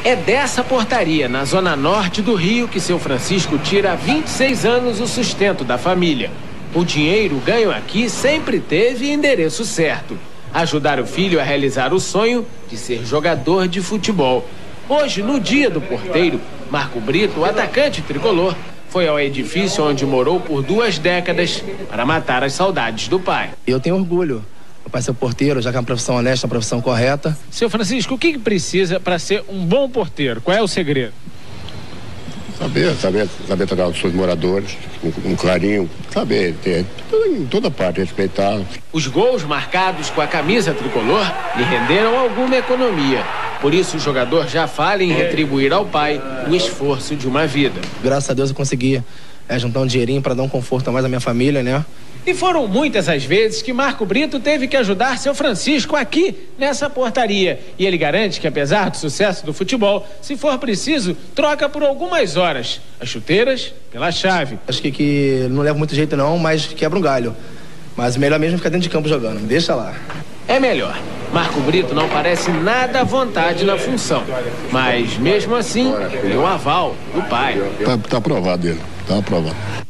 É dessa portaria, na zona norte do Rio, que seu Francisco tira há 26 anos o sustento da família. O dinheiro ganho aqui sempre teve endereço certo: ajudar o filho a realizar o sonho de ser jogador de futebol. Hoje, no dia do porteiro, Marco Brito, o atacante tricolor, foi ao edifício onde morou por 2 décadas para matar as saudades do pai. Eu tenho orgulho. Meu pai ser porteiro, já que é uma profissão honesta, uma profissão correta. Seu Francisco, o que precisa para ser um bom porteiro? Qual é o segredo? Saber tratar os seus moradores com carinho, saber ter em toda parte, respeitar. Os gols marcados com a camisa tricolor lhe renderam alguma economia. Por isso o jogador já fala em retribuir ao pai o esforço de uma vida. Graças a Deus eu consegui juntar um dinheirinho para dar um conforto a mais à minha família, né? E foram muitas as vezes que Marco Brito teve que ajudar seu Francisco aqui nessa portaria. E ele garante que, apesar do sucesso do futebol, se for preciso, troca por algumas horas as chuteiras pela chave. Acho que não leva muito jeito não, mas quebra um galho. Mas o melhor mesmo é ficar dentro de campo jogando, deixa lá. É melhor. Marco Brito não parece nada à vontade na função. Mas, mesmo assim, deu um aval do pai. Tá aprovado ele, tá aprovado.